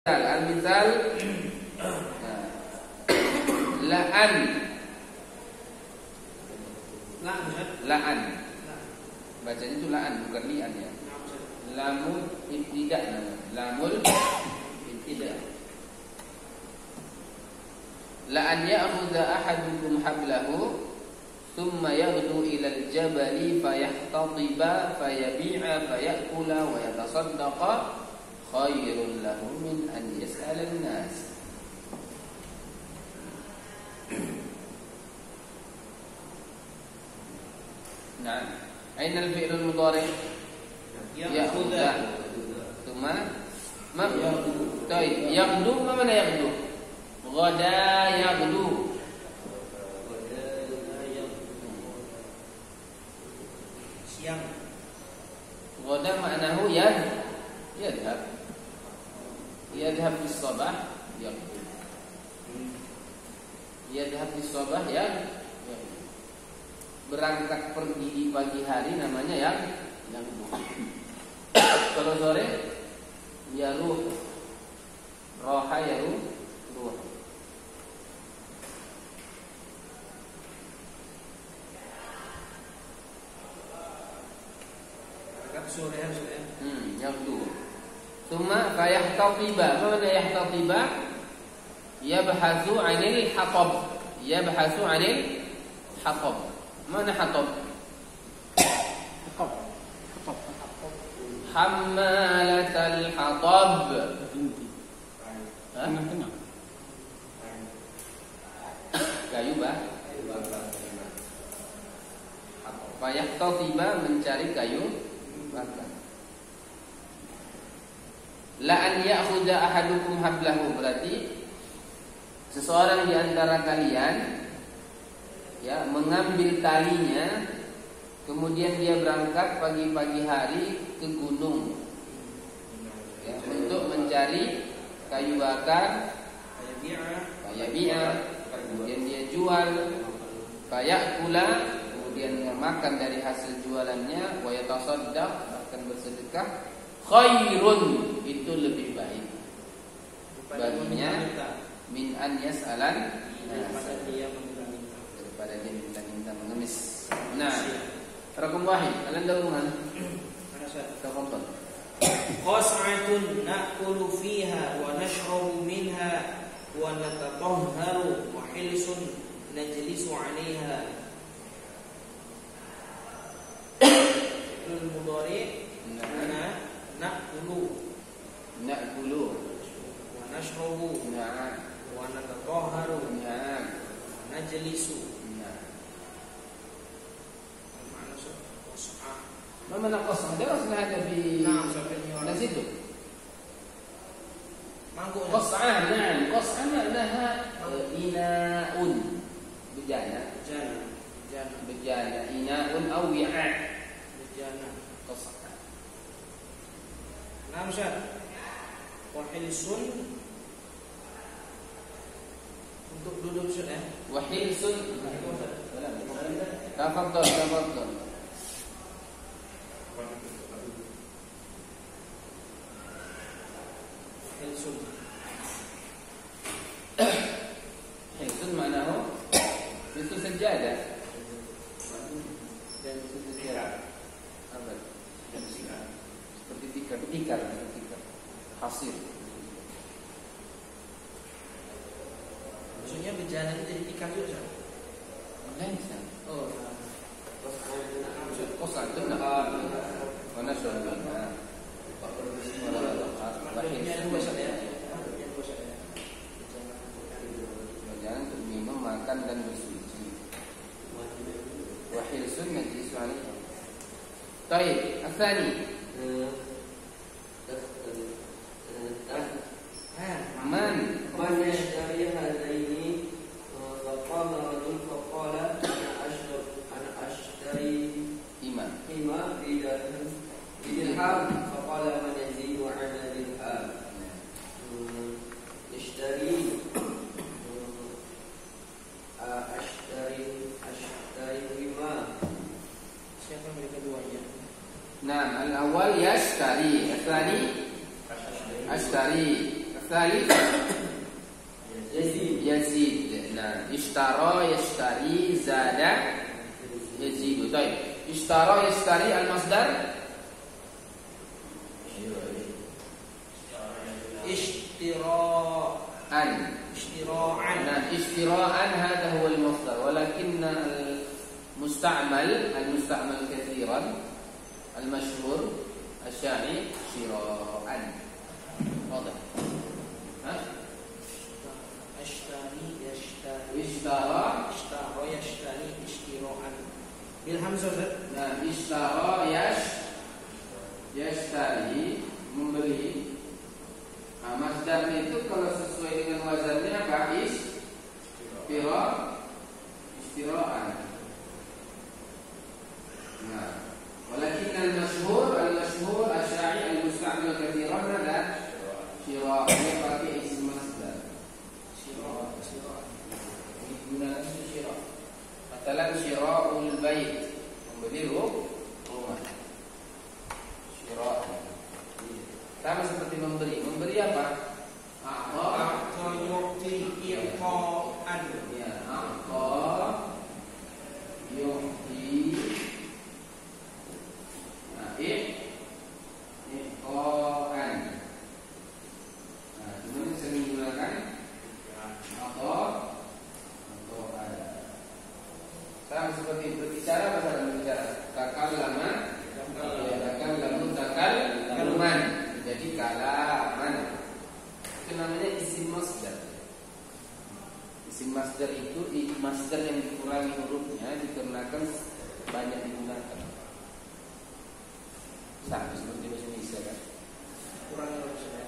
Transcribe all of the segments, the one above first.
Al-misal la'an. La'an. Bacanya itu la'an bukan li'an ya. Lamul ibtida' namanya. Lamul ibtida'. La'an ya'khudha ahadukum hablahu thumma yaghdu ila al-jabali fayahtatiba fayabi'a fayakula wa yatasaddaqa khairun lahu min an yas'ala an-nas. Nah, aina al-fi'l al-mudhari'? Ya'khudha. Thumma ma yaghdu. Baik, yaghdu mana yaghdu? Ghada yaghdu. Siang. Ghada maknahu yadhhab. Yadhhab bis sabah yaghdu. Yadhhab bis sabah yaghdu. Berangkat pergi di pagi hari namanya yaghdu. Kalau sore yaruh. Raha yaruh. Yaghdu. Tsumma fayahtatiba. Mana yahtatiba? Yabhasu 'anil hatab. Yabhasu 'anil hatab. Mana hatab? Hammalatal hatab. Tengah-tengah. Kayu bakar. Fayahtatiba mencari kayu bakar. La an ya'khudha ahadukum hablahu, berarti seseorang di antara kalian ya mengambil talinya, kemudian dia berangkat pagi-pagi hari ke gunung ya, untuk mencari kayu bakar, fayabi'a, kemudian dia jual, fayakula, kemudian dia makan dari hasil jualannya, wa yatasaddaq, akan bersedekah, khairun, itu lebih baik baginya min an yas'alan, daripada dia minta-minta mengemis. Nah, raqam wahid, kalian tahu mana? Tafadhal. Qas'atun na'kulu fiha wa nashrabu minha wa natatahharu wa hilsun najlisu 'alayha. Al-mudhari' mana na'kulu wa nashrabu wa natatahharu najlisu. ما معنى قصعة؟ درسنا هذا في نسيته. قصعة نعم، قصعة معناها إناء بجانة إناء أو وعاء بجانة قصعة. نعم شاء. وحلسٌ untuk duduk sudah. Wahilsun. Tafadhal. Hilsun maknanya itu sejadah dan itu sejarah abad dan seperti tikar hasil. Maksudnya bejana itu jadi tikar juga. Lain kan? Oh, kosan itu nak mana sudah. Jangan untuk minum, makan dan bersuci. Wahil sunnah di suami. Taib, asani. Man yashtari hadaini faqala rajul faqala ana ashtari ima dirham faqala man yazidu 'ala dirham ashtari ima. Siapa yang keduanya? Nah, al-awwal yashtari, asani ashtari, Tali yazid. Nah, ishtara yashtari, zada yazid. Baik. Ishtara yashtari al-masdar ishtira'an. Nah, ishtira'an hadha huwa al-masdar, walakin al-musta'mal kathiran al-mashhur asy-syai' shira'an. Wadah. Ishtara yashtari ishtira'an bil hamzah. Nah, ishtara yashtari, membeli. Nah, masdar itu kalau sesuai dengan wazannya apa? Istira'an. Nah, walakin al-mashhur asy-syai' al-musta'mal kathiran ada shira', pakai isim masdar. Digunakan itu shira'. Matalan shira'ul bait, membeli rumah. Shira'. Sama seperti memberi. Memberi apa? A'ta yu'ti i'ta'an. Ya, a'ta yu'ti. Nah, i'ta'an. Nah, kemudian sering digunakan a'ta. Sama seperti berbicara, bahasa dalam berbicara. Takallama, takallaman. Jadi kalaman. Itu namanya isim masdar. Isim masdar itu masdar yang dikurangi hurufnya dikarenakan banyak digunakan. Sama seperti bahasa Indonesia kan. Kurangi hurufnya.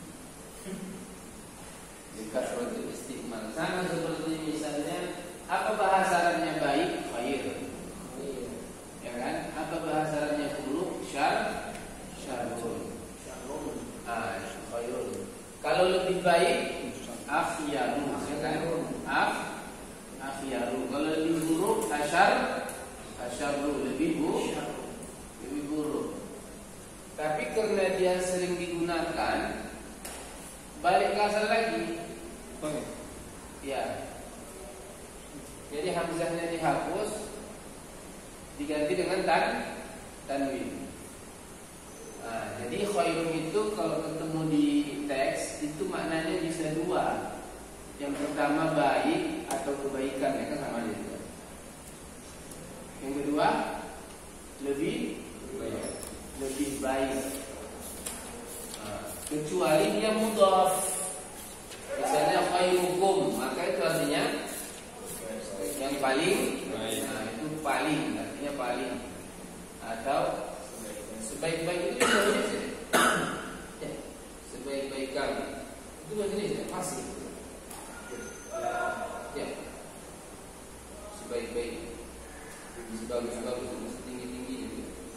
Jika suatu istiqmal. Sama seperti misalnya, apa bahasa Arabnya baik? Khair. Ya kan? Apa bahasa Arabnya buruk? Syarrun. Khairun. Kalau lebih baik, akhyaru. Ya kan? Akhyaru. Kalau lebih buruk, asyarru. Lebih buruk. Tapi karena dia sering digunakan, balik ke asal lagi. Ya. Jadi hamzahnya dihapus, diganti dengan tanwin. Nah, jadi khairun itu kalau ketemu di teks itu maknanya bisa dua. Yang pertama baik atau kebaikan, ya kan sama aja. Yang kedua lebih baik. Nah, kecuali dia mudhaf. Misalnya khairukum, maka itu artinya yang paling. Nah, itu paling, artinya paling. Atau sebaik-baik itu bahasa Indonesia. Ya, sebaik-baik kamu. Itu bahasa Indonesia, pasti. Ya. Sebaik-baik. Sebagus-bagus, setinggi-tinggi gitu.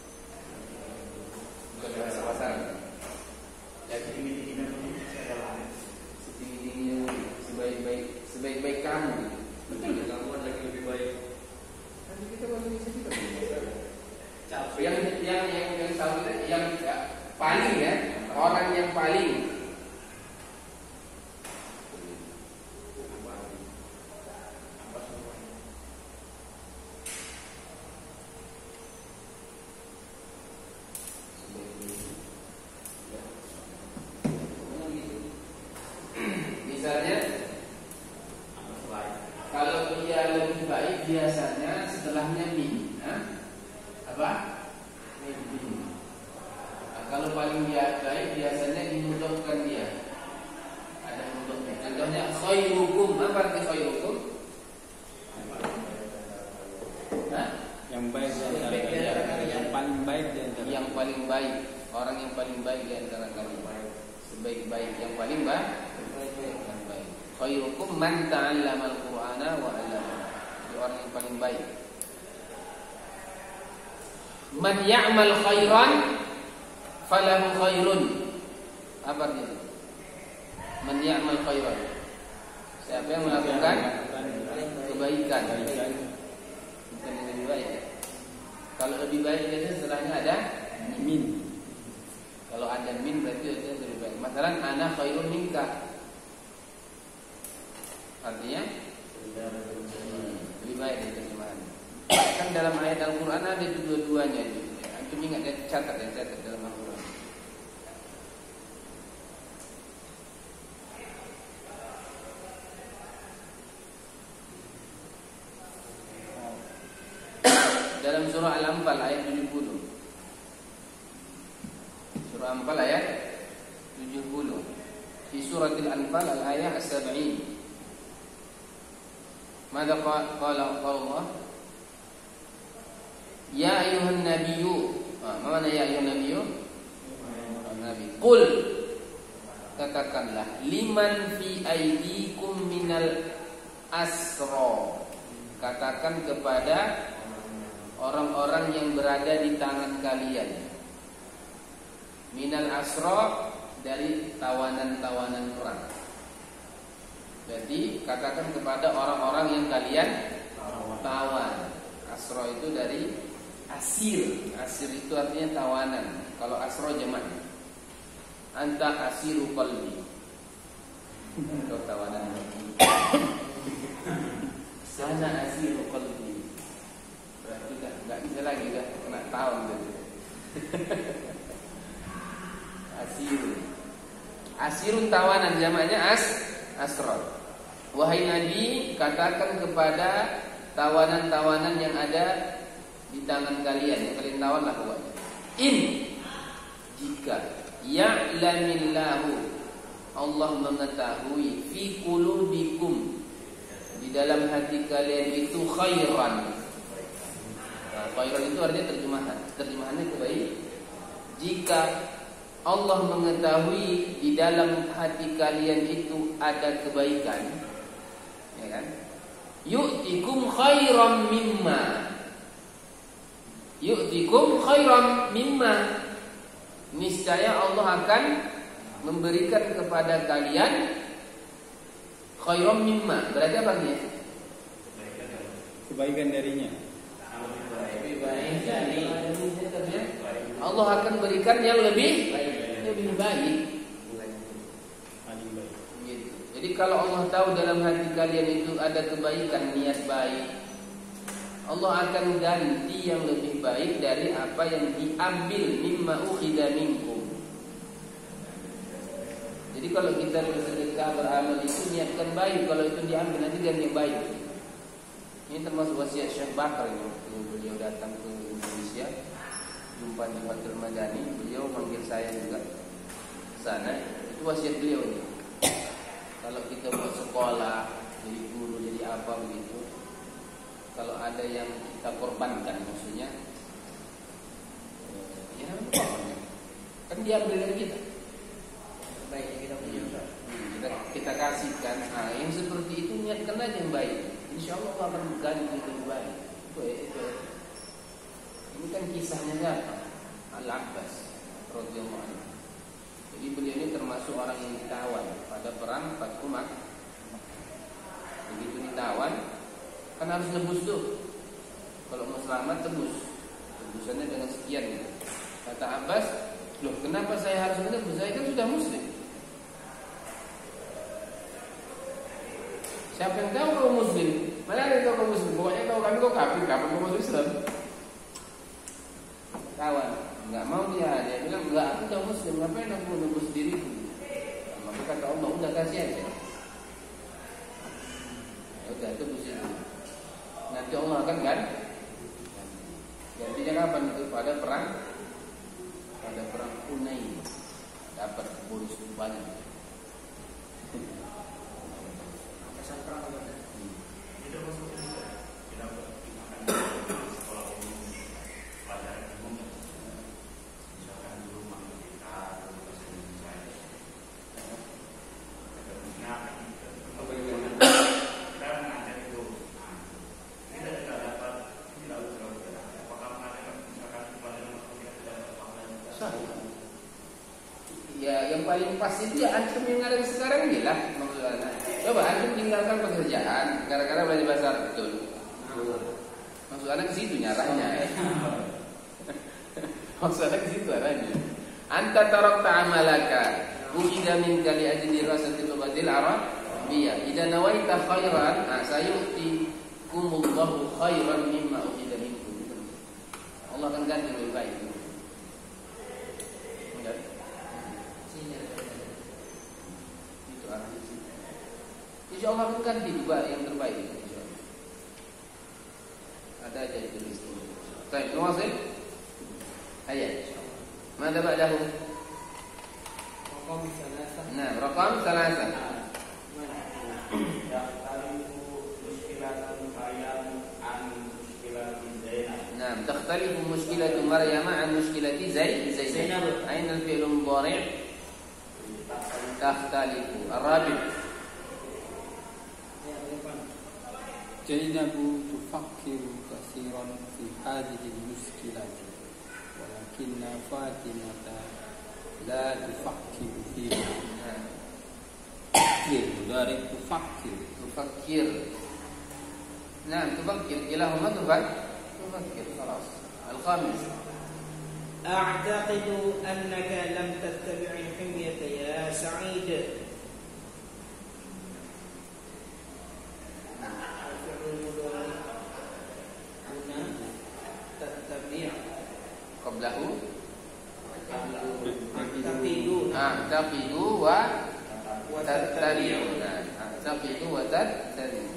Bukan bahasa pasaran. Ya, setinggi-tingginya sebaik-baik kamu. Betul ya, kamu kan lagi lebih baik. Nanti kita bahasa Indonesia juga. Yang tahu kita yang paling ya, orang yang paling. Misalnya, kalau dia lebih baik biasanya setelahnya min. Apa? Nah, kalau paling dia baik biasanya dimudahkan dia. Ada mudahnya. Contohnya khairukum. Apa arti khairukum? Yang baik di antara kalian. Yang paling baik di antara. Yang paling baik. Orang yang paling baik di antara kalian. Sebaik-baik yang paling baik. Yang baik. Khairukum man ta'allama al-Qur'ana wa 'allama. Orang yang paling baik. Man ya'mal khairan falahu khairun. Apa artinya? Man ya'mal khairan. Siapa yang melakukan kebaikan. Bukan yang lebih baik. Kalau lebih baik biasanya setelahnya ada min. Kalau ada min berarti itu lebih baik. Masalan ana khairun minka. Artinya lebih baik dari terjemahan. Kan dalam ayat Al-Qur'an ada dua-duanya itu. Antum ingat dan catat dalam Al-Qur'an. Dalam surah Al-Anfal ayat 70. Surah Al-Anfal ayat 70. Di surah Al-Anfal al-ayah as-sab'in. Mada qala Allah? Ya ayuhan nabiyyu. Mana ya ayuhan nabiyyu? Nabi. Qul, katakanlah, liman fi aydikum minal asra. Katakan kepada orang-orang yang berada di tangan kalian. Minal asra, dari tawanan-tawanan perang. Jadi katakan kepada orang-orang yang kalian tawan. Asra itu dari asir. Asir itu artinya tawanan. Kalau asra jamak. Anta asiru qalbi. Itu tawanan. Sana asiru qalbi. Berarti enggak bisa lagi dah kena tawan gitu. Asirun tawanan, jamaknya asra. Wahai Nabi, katakan kepada tawanan-tawanan yang ada di tangan kalian, yang kalian tawanlah pokoknya. Jika ya'lamillahu, Allah mengetahui, fi qulubikum, di dalam hati kalian itu khairan. Nah, khairan itu artinya terjemahannya kebaik. Jika Allah mengetahui di dalam hati kalian itu ada kebaikan, ya kan? Yu'tikum khairan mimma. Yu'tikum khairan mimma. Niscaya Allah akan memberikan kepada kalian khairan mimma. Berarti apa nih? Kebaikan darinya. Lebih baik dari Allah akan berikan yang lebih baik. Gitu. Jadi kalau Allah tahu dalam hati kalian itu ada kebaikan, niat baik, Allah akan ganti yang lebih baik dari apa yang diambil mimma ukhida minkum. Jadi kalau kita bersedekah, beramal itu niatkan baik, kalau itu diambil nanti ganti yang baik. Ini termasuk wasiat Syekh Bakar ini. Beliau datang ke Indonesia, jumpa di Fathul Madani, beliau manggil saya juga ke sana. Itu wasiat beliau ini. Kalau kita buat sekolah, jadi guru, jadi apa begitu, kalau ada yang kita korbankan, maksudnya ya kan dia ambil dari kita. Baik kita punya, kita kasihkan. Nah, yang seperti itu niatkan aja yang baik. Insya Allah akan ganti lebih baik. Itu. Ini kan kisahnya siapa? Al-Abbas radhiyallahu anhu. Jadi beliau ini termasuk orang yang ditawan pada perang Fathu Makkah. Begitu ditawan, kan harus nebus tuh. Kalau mau selamat tebus. Tebusannya dengan sekian gitu. Kata Abbas, loh kenapa saya harus menebus? Saya kan sudah muslim. Siapa yang tahu kau muslim? Mana ada yang tahu kau muslim? Pokoknya tahu kami kau kafir, kapan kau masuk Islam? Kawan, nggak mau dia bilang enggak, aku udah muslim, ngapain aku nebus diriku? Maka kata Allah, udah kasih aja. Ya udah tebus itu. Nanti Allah akan ganti. Gantinya kapan itu? Pada perang Hunain, dapat bonus banyak. Ya yang paling pas itu ya antum yang ada sekarang ini lah maksudnya. Coba antum tinggalkan pekerjaan gara-gara belajar bahasa Arab betul. Maksudnya ke situ nyaranya. Maksudnya ke situ arahnya. Anta tarakta amalaka Ujida minka li ajli rasati lughatil Arabiyyah. Idza nawaita khairan, sayu'tikumullahu khairan mimma ujida minkum. Allah akan ganti lebih baik. Itu arahnya sih. Insya Allah akan ganti juga yang terbaik. Insyaallah. Ada aja ditulis. Baik, nuwasil. Ayat. Mada ba'dahu? Raqam 3. Nah, raqam 3. نعم تختلف مشكلة مريم عن مشكلة زينب. أين الفعل المضارع؟ تختلف. الرابع زينب تفكر كثيرا في هذه المشكلة ولكن فاطمة لا تفكر فيها. مضارع تفكر. نعم تفكر كلاهما تفكر خلاص. الخامس أعتقد أنك لم تتبع الحمية يا سعيد. الفعل المضارع هنا تتبع قبله أعتقد وتتبع. أعتقد وتتبع.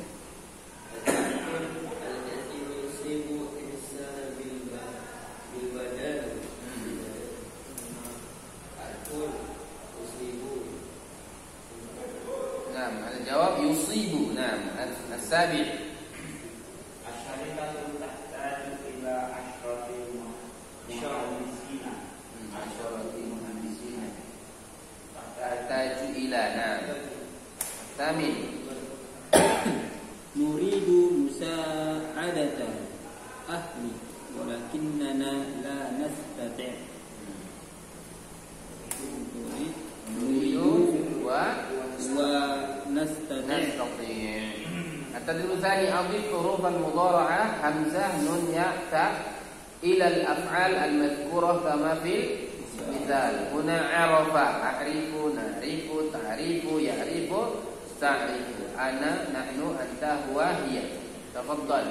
نعم الجواب يصيب. نعم السابع الشركة تحتاج إلى 10 مهندسين. تحتاج إلى. نعم الثامن نريد مساعدة أهلي ولكننا لا نستطيع. نريد ونستطيع. التدريب الثاني أضيف حروف المضارعة همزة نون ياء تاء إلى الأفعال المذكورة كما في المثال. هنا عرف أعرف نعرف تعرف يعرف تعرف أنا نحن أنت هو هي. تفضل.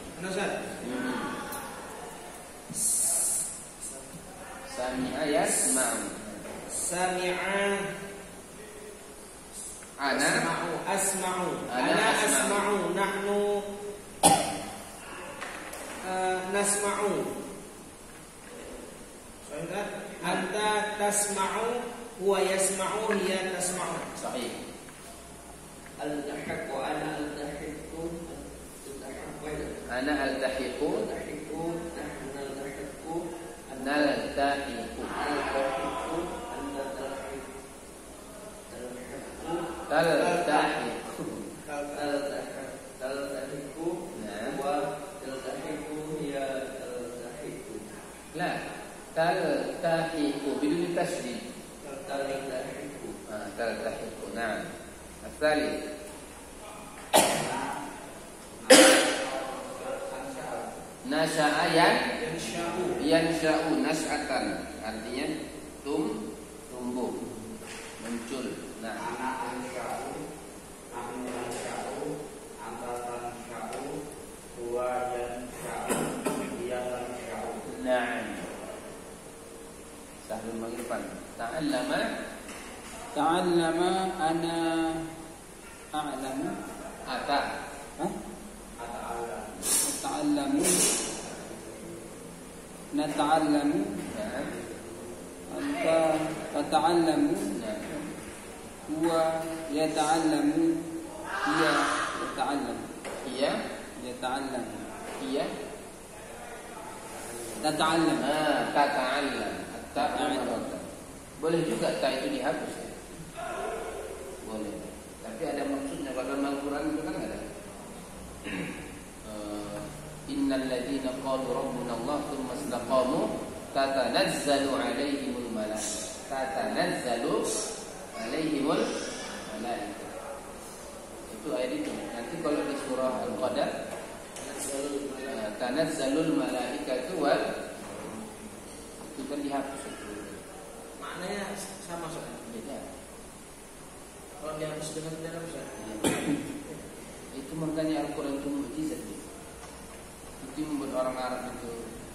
سمع يسمع. أنا أسمع. نحن نسمع. أنت تسمع هو يسمع هي تسمع. صحيح. التحق أنا التحق أنا ألتحق نلتحق لا تلتحق بدون تشديد. تلتحق. نعم الثالث nasya'a yansha'u nas'atan, artinya tumbuh muncul. Nah, Na'am. Sahlul Maghriban. Ta'allama ana a'lamu. Ata. Ta'allamu. Nata'allamu. Na'am. Anta tata'allamu. Na'am. Huwa yata'allamu. Hiya yata'allamu. Iya. Yata'allamu. Iya. Tata'allam. Tata'allam. Boleh juga ta itu dihapus ya? Boleh. Tapi ada maksudnya. Kalau dalam Al-Quran itu kan ada. Innal ladzina qalu rabbuna Allah tsumma istaqamu tatanazzalu alaihimul malaikah. Tatanazzalu alaihimul malaikah. Itu ayat itu. Nanti kalau di surah Al-Qadar tanazzalul malaikatu wal itu kan dihapus. Maknanya sama soalnya. Beda. Kalau dihapus dengan darah besar. Itu makanya Al-Quran itu mukjizat. Itu yang membuat orang Arab itu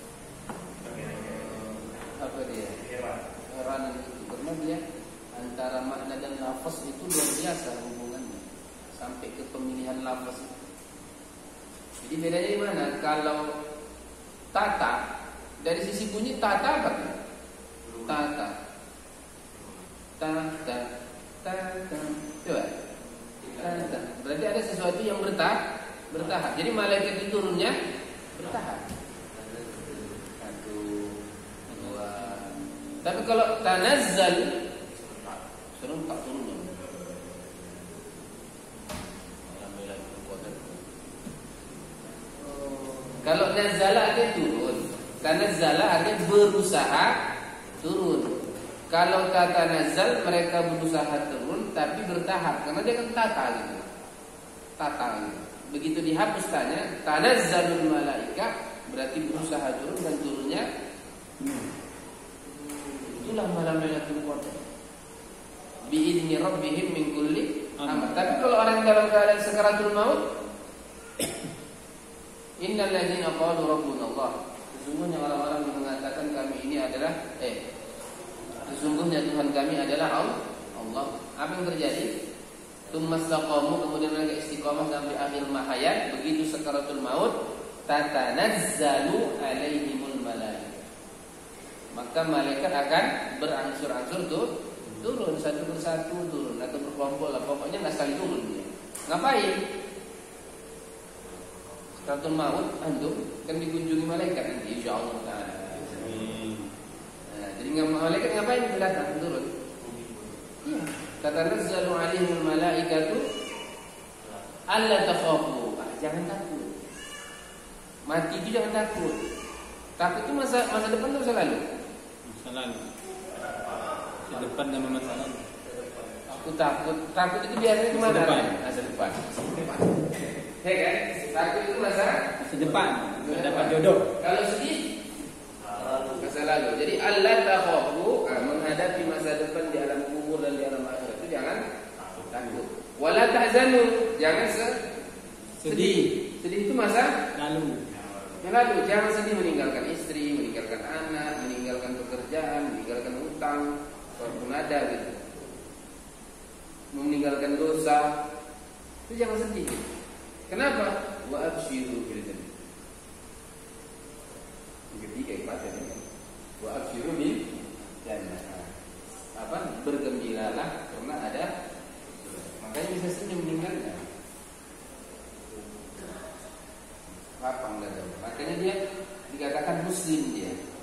apa dia? Heran itu karena dia antara makna dan lafaz itu luar biasa hubungannya sampai ke pemilihan lafaz. Jadi bedanya di mana? Kalau tata dari sisi bunyi tata apa? Tata, tata, tata. Coba. Tata. Berarti ada sesuatu yang bertahap. Jadi malaikat itu turunnya bertahap. Satu, dua. Tapi kalau tanazzal serentak turunnya. Kalau nazala artinya turun. Tanazzala artinya berusaha turun. Kalau kata nazal mereka berusaha turun tapi bertahap karena dia kan tata gitu. Tata gitu. Begitu dihapus tanya tanazzalul malaika berarti berusaha turun dan turunnya itulah malam Lailatul Qadar. Bi'izni rabbihim min kulli amr. Tapi kalau orang dalam keadaan sakaratul maut innal ladzina qalu rabbuna Allah. Sesungguhnya orang-orang yang mengatakan kami ini adalah sesungguhnya Tuhan kami adalah Allah. Apa yang terjadi? Tsumastaqamu, kemudian mereka istiqamah sampai akhir hayat. Begitu sakaratul maut, tatanazzalu alaihimul malaikah. Maka malaikat akan berangsur-angsur turun satu persatu turun atau berkelompok lah. Pokoknya nggak sekali turun dia. Ngapain? Sakaratul maut antum kan dikunjungi malaikat nanti insyaallah taala. Jadi malaikat ngapain itu datang turun? Iya. Tatanazzalu alaihimul malaikatu alla takhafu. Jangan takut. Mati itu jangan takut. Takut itu masa depan atau masa lalu? Masa lalu. Masa depan dan masa lalu. Aku takut itu biasanya kemana? Masa depan. Hei kan? Takut itu masa depan. Mendapat jodoh. Kalau sedih masa lalu. Jadi Allah takhafu menghadapi masa depan di alam kubur dan di alam akhirat itu jangan takut. Wala tahzanu, jangan sedih. Sedih itu masa Lalu. yang lalu. Jangan sedih meninggalkan istri, meninggalkan anak, meninggalkan pekerjaan, meninggalkan utang, walaupun ada gitu. Meninggalkan dosa. Itu jangan sedih. Kenapa? Wa absyiru bil jannah. Ketiga ibadah wa absyiru bil jannah. Bergembiralah karena ada, makanya bisa senyum meninggalnya. Lapang dada. Makanya dia dikatakan muslim dia.